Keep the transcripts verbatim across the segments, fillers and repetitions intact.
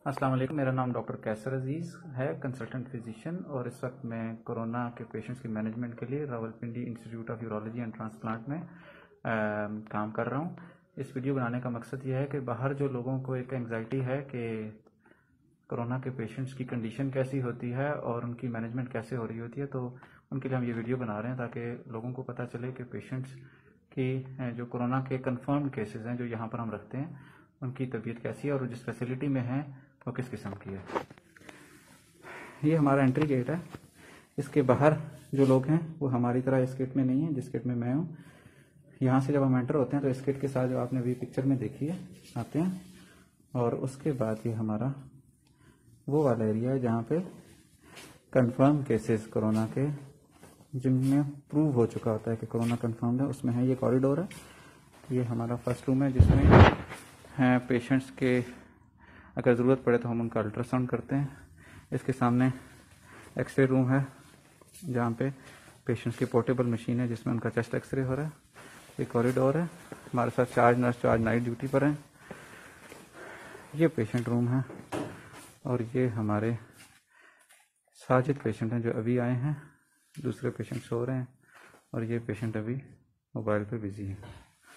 السلام علیکم، میرا نام ڈاکٹر کیسر عزیز ہے، کنسلٹنٹ فزیشین، اور اس وقت میں کورونا کے پیشنٹس کی مینجمنٹ کے لیے Rawalpindi Institute of Urology and Transplant میں کام کر رہا ہوں۔ اس ویڈیو بنانے کا مقصد یہ ہے کہ باہر جو لوگوں کو ایک انگزائٹی ہے کہ کورونا کے پیشنٹس کی کنڈیشن کیسی ہوتی ہے اور ان کی مینجمنٹ کیسے ہو رہی ہوتی ہے، تو ان کے لیے ہم یہ ویڈیو بنا رہے ہیں تاکہ لوگوں کو پتہ چلے کہ پیشنٹس کی جو کورونا کے کنفرم کیسز ہیں جو یہاں پر ہم رکھتے ہیں ان کی طبیعت کیسی ہے اور جس فیسلٹی میں ہیں وہ کس قسم کی ہے۔ یہ ہمارا انٹری گیٹ ہے۔ اس کے باہر جو لوگ ہیں وہ ہماری طرح اس کٹ میں نہیں ہیں جس کٹ میں میں ہوں۔ یہاں سے جب ہم انٹر ہوتے ہیں تو اس کٹ کے ساتھ جو آپ نے ابھی پکچر میں دیکھی ہے آتے ہیں، اور اس کے بعد یہ ہمارا وہ والا ایریا ہے جہاں پہ کنفرم کیسز کورونا کے جن میں پروو ہو چکا ہوتا ہے کہ کورونا کنفرم ہے، اس میں ہے۔ یہ کوریڈور ہے، یہ ہمارا فرسٹ روم ہے جس میں ہیں پیشنٹس کے اگر ضرورت پڑے تو ہم ان کا الٹرا ساؤنڈ کرتے ہیں۔ اس کے سامنے ایکس رے روم ہے جہاں پہ پیشنٹس کی پورٹیبل مشین ہے جس میں ان کا چیسٹ ایکس رے ہو رہا ہے۔ یہ کوریڈور ہے، ہمارے ساتھ چارج نرس جو آج نائٹ ڈیوٹی پر ہیں۔ یہ پیشنٹ روم ہے، اور یہ ہمارے ساجد پیشنٹ ہیں جو ابھی آئے ہیں، دوسرے پیشنٹ سو رہے ہیں اور یہ پیشنٹ ابھی موبائل پہ بزی ہے۔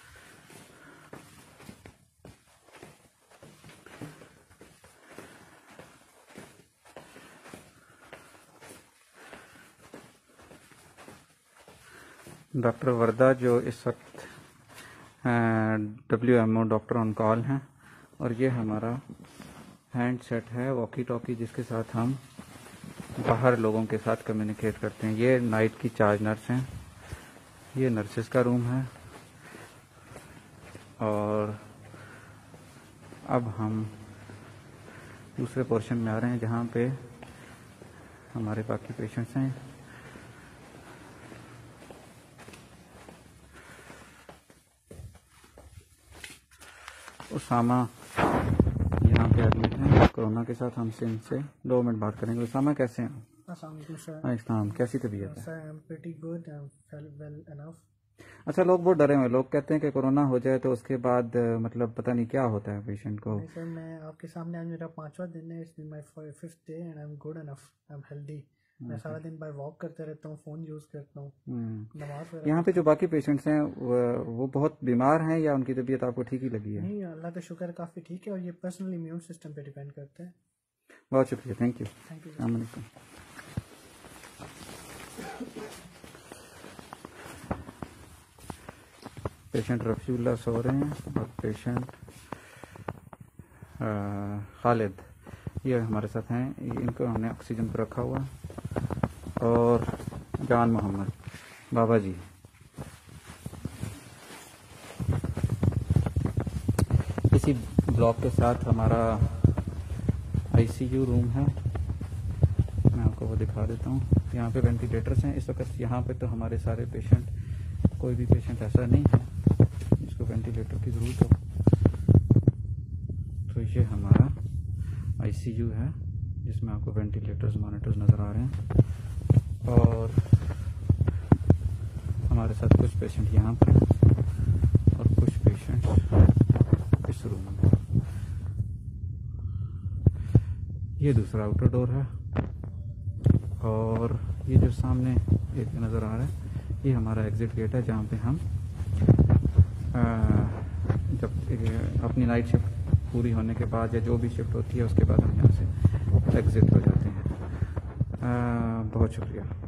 ڈاکٹر وردہ جو اس وقت W M O doctor on call ہیں، اور یہ ہمارا ہینڈ سیٹ ہے واکی ٹاکی جس کے ساتھ ہم باہر لوگوں کے ساتھ کمیونیکیٹ کرتے ہیں۔ یہ نائٹ کی چارج نرس ہیں، یہ نرسز کا روم ہے، اور اب ہم دوسرے پورشن میں آ رہے ہیں جہاں پہ ہمارے باقی پیشنٹس ہیں۔ اسامہ یہاں پہ ایڈمٹ ہیں کورونا کے ساتھ، ہم سے ان سے دو منٹ بات کریں گے۔ اسامہ کیسے ہیں؟ السلام علیکم سر۔ السلام، کیسی طبیعت ہے؟ Sir I am pretty good, I am feel well enough. اچھا، لوگ بہت ڈرے ہوئے، لوگ کہتے ہیں کہ کورونا ہو جائے تو اس کے بعد مطلب پتہ نہیں کیا ہوتا ہے پیشنٹ کو۔ نہیں سر، میں آپ کے سامنے آج میرا پانچواں دن ہے، it's been my fifth day and I am good enough, I am healthy. میں سارا دن بائی واک کرتے رہتا ہوں، فون یوز کرتا ہوں، نماز وغیرہ۔ یہاں پہ جو باقی پیشنٹس ہیں وہ بہت بیمار ہیں یا ان کی طبیعت آپ کو ٹھیک ہی لگی ہے؟ نہیں، اللہ کا شکر کافی ٹھیک ہے، اور یہ پرسنل امیون سسٹم پہ ڈیپینڈ کرتا ہے۔ بہت شکریہ، تھینک یو، تھینک یو۔ السلام علیکم۔ پیشنٹ رفیع اللہ سو رہے ہیں، اور پیشنٹ خالد یہ ہمارے ساتھ ہیں، ان کو ہم نے آکسیجن پہ رکھا ہوا، اور جان محمد بابا جی۔ اسی بلاک کے ساتھ ہمارا آئی سی یو روم ہے، میں آپ کو وہ دکھا دیتا ہوں۔ یہاں پہ وینٹیلیٹرس ہیں اس وقت، یہاں پہ تو ہمارے سارے پیشنٹ، کوئی بھی پیشنٹ ایسا نہیں ہے جس کو وینٹیلیٹر کی ضرورت ہو۔ تو یہ ہمارا آئی سی یو ہے جس میں آپ کو وینٹیلیٹرز مانیٹرز نظر آ رہے ہیں، اور ہمارے ساتھ کچھ پیشنٹ یہاں پر ہیں اور کچھ پیشنٹ اس روم میں۔ یہ دوسرا آؤٹر ڈور ہے، اور یہ جو سامنے ایک نظر آ رہا ہے یہ ہمارا ایگزٹ گیٹ ہے جہاں پہ ہم جب اپنی نائٹ شفٹ پوری ہونے کے بعد یا جو بھی شفٹ ہوتی ہے اس کے بعد ہم یہاں سے ایگزٹ ہو جاتے ہیں۔ بہت شکریہ۔